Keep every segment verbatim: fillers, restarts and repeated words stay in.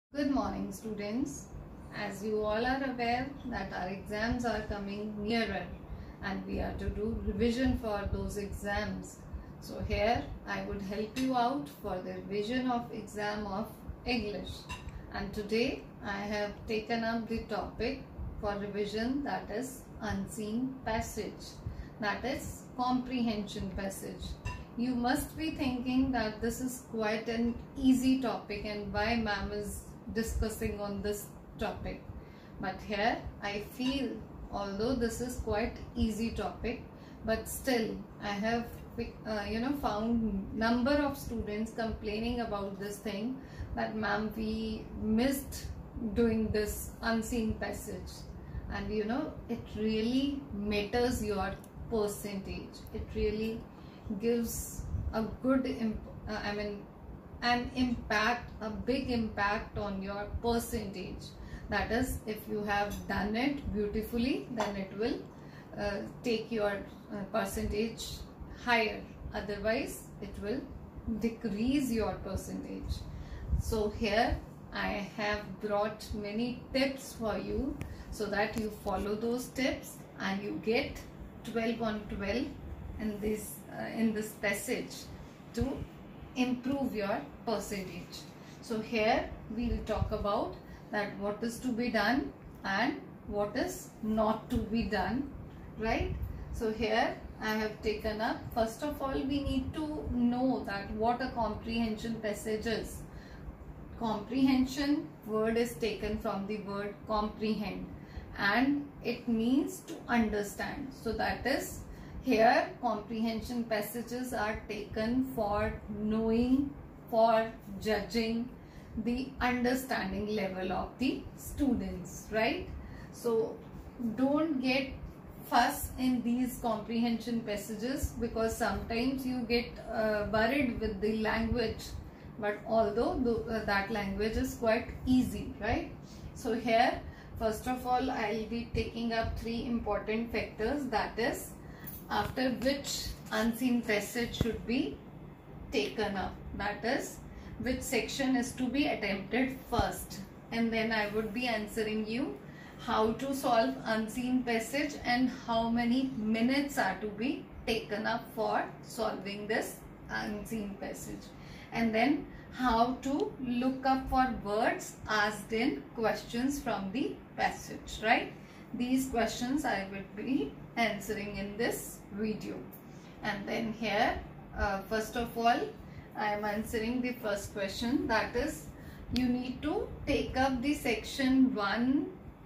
Good morning, students. As you all are aware that our exams are coming nearer and we are to do revision for those exams. So here I would help you out for the revision of exam of English. And today I have taken up the topic for revision, that is unseen passage, that is comprehension passage. You must be thinking that this is quite an easy topic and why ma'am is discussing on this topic. But here I feel, although this is quite easy topic, but still I have uh, you know found number of students complaining about this thing that ma'am we missed doing this unseen passage, and you know it really matters your percentage. It really gives a good imp uh, I mean an impact, a big impact on your percentage. That is, if you have done it beautifully, then it will uh, take your uh, percentage higher. Otherwise, it will decrease your percentage. So here I have brought many tips for you so that you follow those tips and you get twelve on twelve in this uh, in this passage to improve your percentage. So here we will talk about that what is to be done and what is not to be done, right? So here I have taken up, first of all we need to know that what a comprehension passage is. Comprehension word is taken from the word comprehend and it means to understand. So that is, here comprehension passages are taken for knowing, for judging the understanding level of the students, right? So don't get fuss in these comprehension passages, because sometimes you get uh, worried with the language, but although the, uh, that language is quite easy, right? So here first of all I'll be taking up three important factors, that is after which unseen passage should be taken up, that is which section is to be attempted first, and then I would be answering you how to solve unseen passage and how many minutes are to be taken up for solving this unseen passage, and then how to look up for words asked in questions from the passage, right? These questions I will be answering in this video. And then here uh, first of all I am answering the first question, that is you need to take up the section one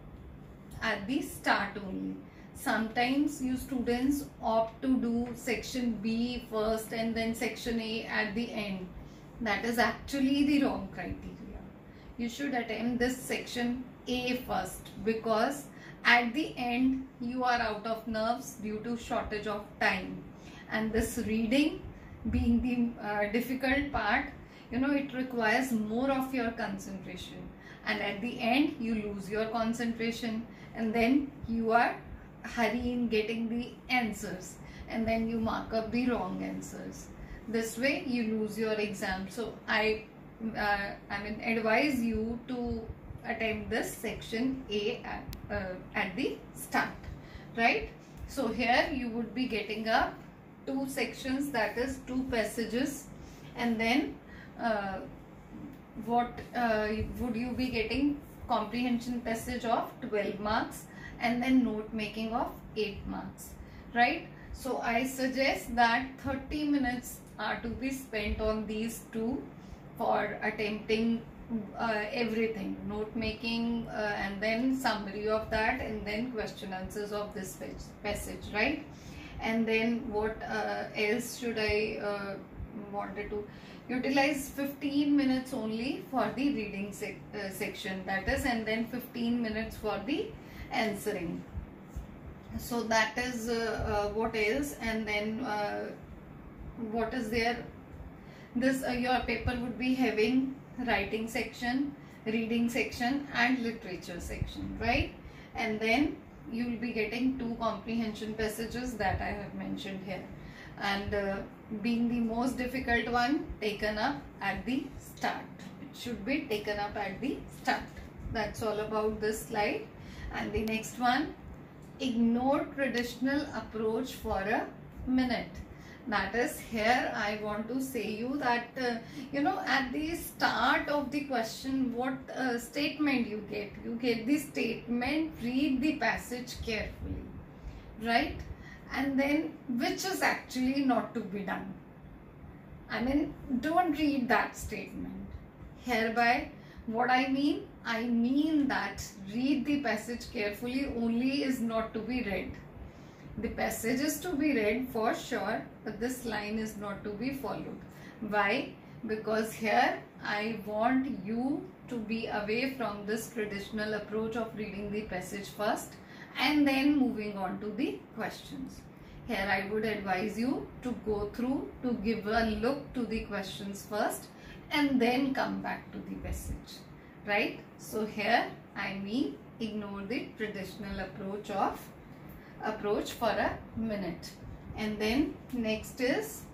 at the start only. Sometimes you students opt to do section B first and then section A at the end. That is actually the wrong criteria. You should attempt this section A first, because at the end you are out of nerves due to shortage of time, and this reading being the uh, difficult part, you know it requires more of your concentration, and at the end you lose your concentration and then you are hurry in getting the answers and then you mark up the wrong answers. This way you lose your exam. So I uh, I mean advise you to attempt this section A at, uh, at the start, right? So here you would be getting up two sections, that is two passages, and then uh, what uh, would you be getting? Comprehension passage of twelve marks and then note making of eight marks, right? So I suggest that thirty minutes are to be spent on these two for attempting Uh, everything, note making uh, and then summary of that, and then question answers of this passage, right? And then what uh, else should I uh, wanted to utilize fifteen minutes only for the reading sec uh, section, that is, and then fifteen minutes for the answering. So that is uh, uh, what else, and then uh, what is there? This uh, your paper would be having writing section, reading section and literature section, right? And then you will be getting two comprehension passages that I have mentioned here, and uh, being the most difficult one taken up at the start. should be taken up at the start. That's all about this slide. And the next one, ignore traditional approach for a minute. That is, here I want to say you that uh, you know, at the start of the question, what uh, statement you get? You get the statement, read the passage carefully, right? And then which is actually not to be done. I mean, don't read that statement. Hereby, what I mean? I mean that read the passage carefully only is not to be read. The passage is to be read for sure, but this line is not to be followed. Why? Because here I want you to be away from this traditional approach of reading the passage first and then moving on to the questions. Here I would advise you to go through, to give a look to the questions first and then come back to the passage, right? So here I mean ignore the traditional approach of approach for a minute. And then next is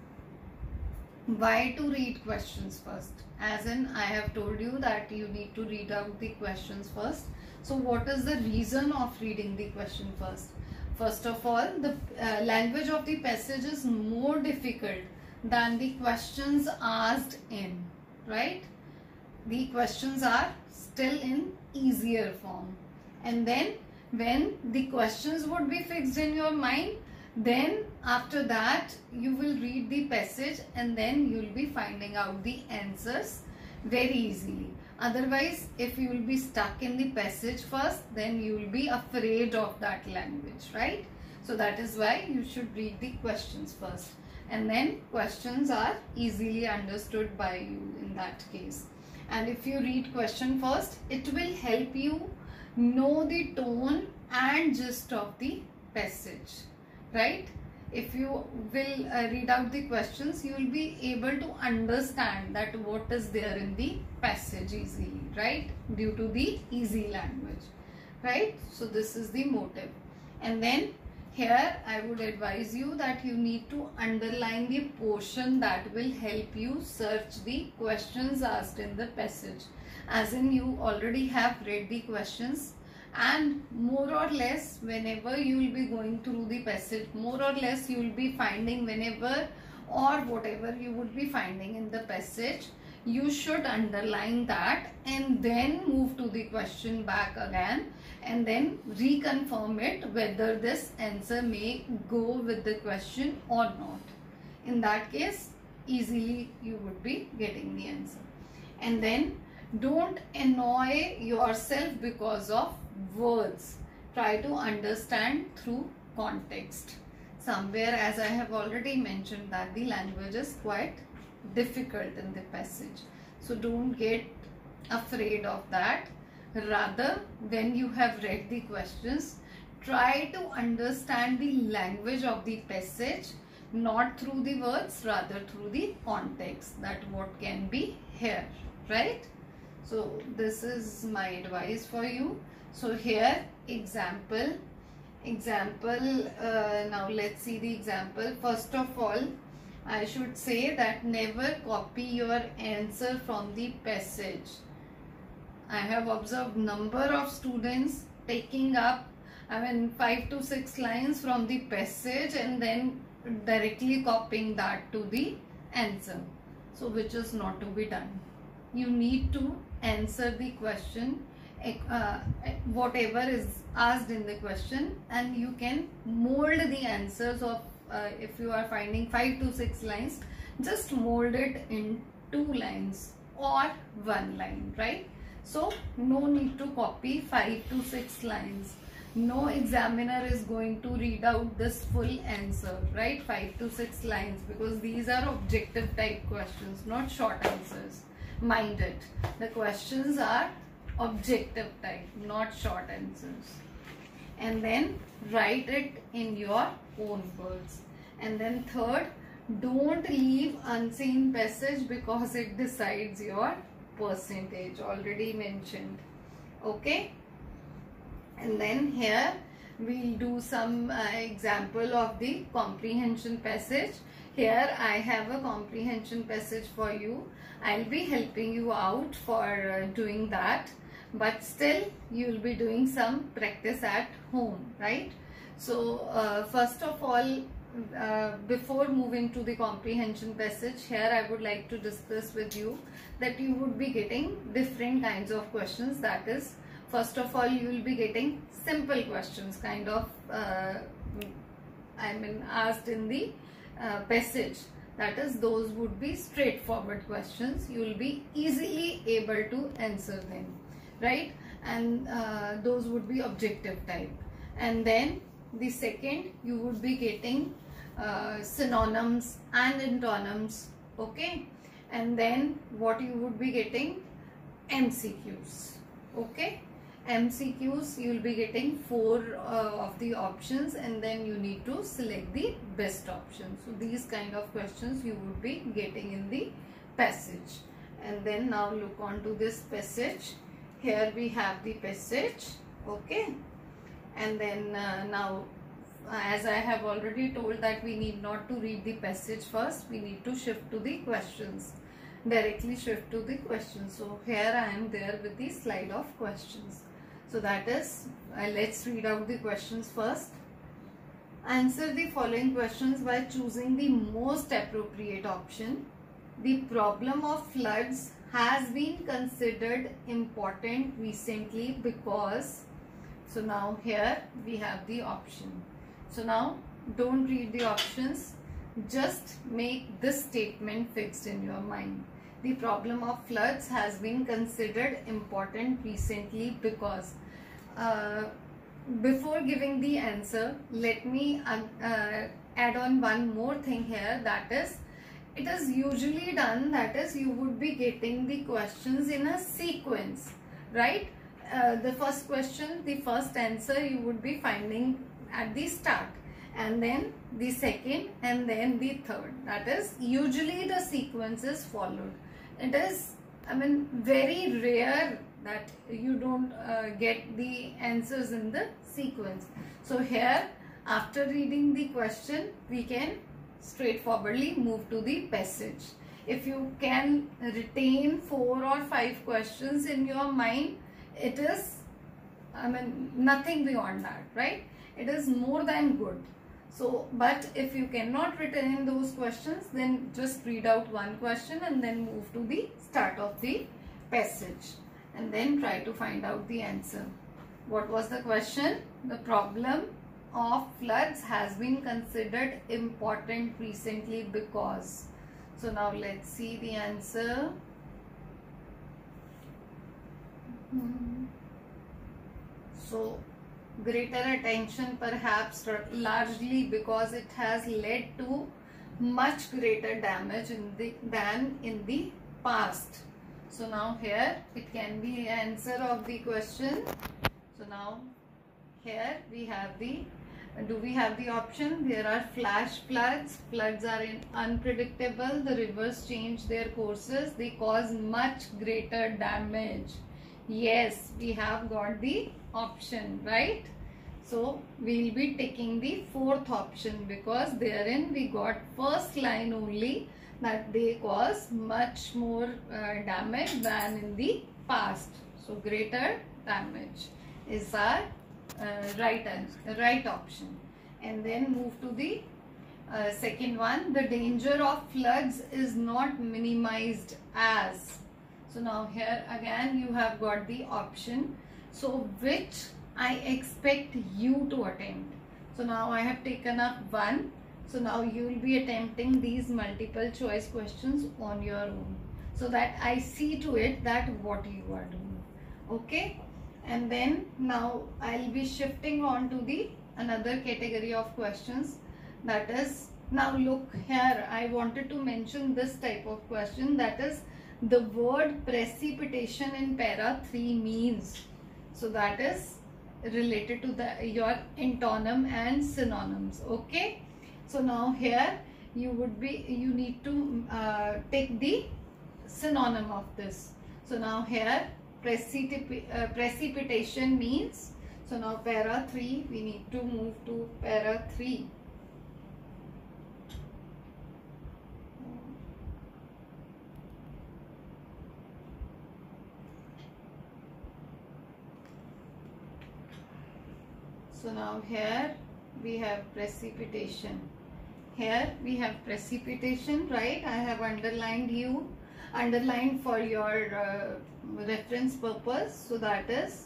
why to read questions first. As in, I have told you that you need to read out the questions first. So what is the reason of reading the question first? First of all, the uh, language of the passage is more difficult than the questions asked in, right? The questions are still in easier form. And then when the questions would be fixed in your mind, then after that you will read the passage and then you will be finding out the answers very easily. Otherwise, if you will be stuck in the passage first, then you will be afraid of that language, right? So that is why you should read the questions first, and then questions are easily understood by you in that case. And if you read question first, it will help you know the tone and gist of the passage, right? If you will uh, read out the questions, you will be able to understand that what is there in the passage easily, right? Due to the easy language, right? So this is the motive. And then here I would advise you that you need to underline the portion that will help you search the questions asked in the passage. As in, you already have read the questions, and more or less whenever you will be going through the passage, more or less you will be finding whenever or whatever you would be finding in the passage, you should underline that and then move to the question back again and then reconfirm it whether this answer may go with the question or not. In that case, easily you would be getting the answer. And then don't annoy yourself because of words. Try to understand through context. Somewhere, as I have already mentioned, that the language is quite difficult in the passage. So don't get afraid of that. Rather, when you have read the questions, try to understand the language of the passage, not through the words, rather through the context, that what can be here, right? So this is my advice for you. So here example, example, uh, now let's see the example. First of all, I should say that never copy your answer from the passage. I have observed number of students taking up, I mean, five to six lines from the passage and then directly copying that to the answer. So which is not to be done. You need to answer the question, uh, whatever is asked in the question, and you can mold the answers of, uh, if you are finding five to six lines, just mold it in two lines or one line, right? So no need to copy five to six lines. No examiner is going to read out this full answer, right? Five to six lines, because these are objective type questions, not short answers. Mind it, the questions are objective type, not short answers. And then write it in your own words. And then third, don't leave unseen passage because it decides your percentage, already mentioned. Okay, and then here we'll do some uh, example of the comprehension passage. here I have a comprehension passage for you. I'll be helping you out for uh, doing that, but still you will be doing some practice at home, right? So uh, first of all, uh, before moving to the comprehension passage, here I would like to discuss with you that you would be getting different kinds of questions. That is, first of all, you will be getting simple questions, kind of uh, I mean asked in the uh, passage. That is, those would be straightforward questions. You will be easily able to answer them, right? And uh, those would be objective type. And then the second, you would be getting uh, synonyms and antonyms, okay? And then what you would be getting, M C Qs, okay? M C Qs, you will be getting four uh, of the options, and then you need to select the best option. So these kind of questions you would be getting in the passage. And then now look on to this passage. Here we have the passage, okay? And then uh, now, as I have already told that we need not to read the passage first, we need to shift to the questions. Directly shift to the questions. So here I am there with the slide of questions. So that is, uh, let's read out the questions first. Answer the following questions by choosing the most appropriate option. The problem of floods has been considered important recently because. So now here we have the option. So now don't read the options, just make this statement fixed in your mind. The problem of floods has been considered important recently because. Uh, before giving the answer, let me uh, uh, add on one more thing here. That is, it is usually done, that is, you would be getting the questions in a sequence, right? Uh, the first question, the first answer you would be finding at the start, and then the second, and then the third. That is, usually the sequence is followed. It is, I mean, very rare that you don't uh, get the answers in the sequence. So here, after reading the question, we can straightforwardly move to the passage. If you can retain four or five questions in your mind, it is, I mean, nothing beyond that, right? It is more than good. So, but if you cannot retain those questions, then just read out one question and then move to the start of the passage and then try to find out the answer. What was the question? The problem of floods has been considered important recently because. So now let's see the answer. Hmm. So greater attention perhaps largely because it has led to much greater damage in the than in the past. So now here it can be the answer of the question. So now here we have the, do we have the option? There are flash floods. Floods are in unpredictable. The rivers change their courses. They cause much greater damage. Yes, we have got the option, right? So we will be taking the fourth option because therein we got first line only, that they cause much more uh, damage than in the past. So greater damage is our uh, right answer, right option. And then move to the uh, second one. The danger of floods is not minimized as. So now here again you have got the option. So which I expect you to attempt. So now I have taken up one. So now you will be attempting these multiple choice questions on your own, so that I see to it that what you are doing. Okay. And then now I'll be shifting on to the another category of questions. That is, now look here, I wanted to mention this type of question, that is the word precipitation in para three means. So that is related to the your antonym and synonyms. Okay. So now here you would be, you need to uh, take the synonym of this. So now here precipip uh, precipitation means. So now para three, we need to move to para three. So now here we have precipitation. Here we have precipitation, right? I have underlined you, underlined for your uh, reference purpose. So that is,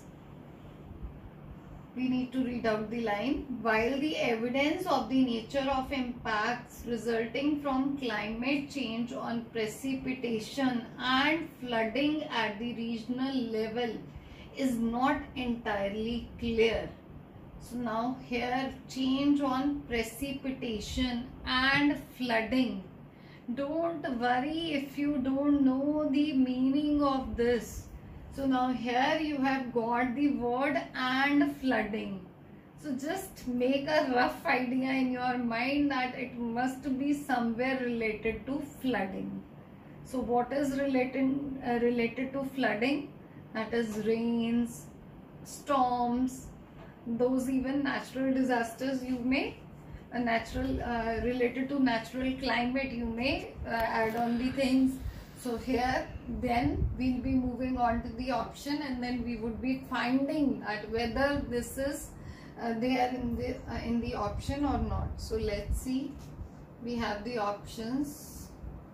we need to read out the line. While the evidence of the nature of impacts resulting from climate change on precipitation and flooding at the regional level is not entirely clear. So now here, change on precipitation and flooding. Don't worry if you don't know the meaning of this. So now here you have got the word and flooding. So just make a rough idea in your mind that it must be somewhere related to flooding. So what is related, uh, related to flooding? That is rains, storms, those even natural disasters you may, a natural uh, related to natural climate you may uh, add on the things. So here then we'll be moving on to the option, and then we would be finding that whether this is uh, there in the uh, in the option or not. So let's see, we have the options.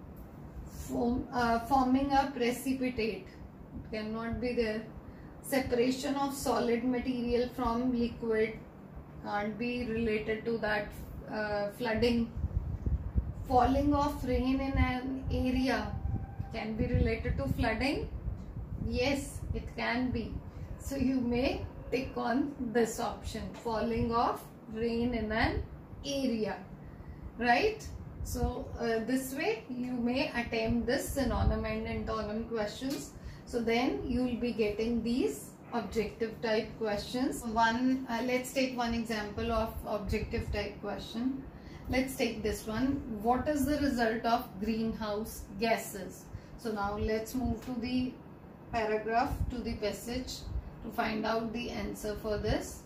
Form, uh, forming a precipitate, it cannot be there. Separation of solid material from liquid, can't be related to that. Uh, flooding. Falling of rain in an area, can be related to flooding. Yes, it can be. So you may tick on this option, falling of rain in an area, right? So uh, this way you may attempt this synonym and antonym questions. So then you will be getting these objective type questions. One, uh, let's take one example of objective type question. Let's take this one. What is the result of greenhouse gases? So now let's move to the paragraph, to the passage to find out the answer for this.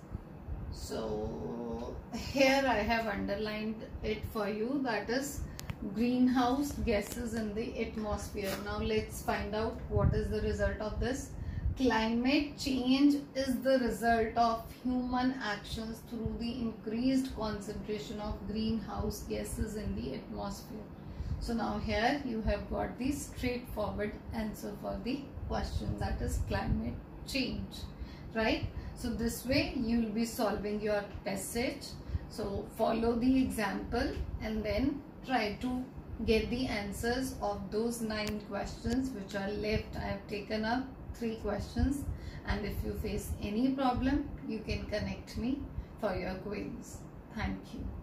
So here I have underlined it for you, that is greenhouse gases in the atmosphere. Now let's find out what is the result of this. Climate change is the result of human actions through the increased concentration of greenhouse gases in the atmosphere. So now here you have got the straightforward answer for the question, that is climate change, right? So this way you will be solving your passage. So follow the example and then try to get the answers of those nine questions which are left. I have taken up three questions, and if you face any problem you can connect me for your queries. Thank you.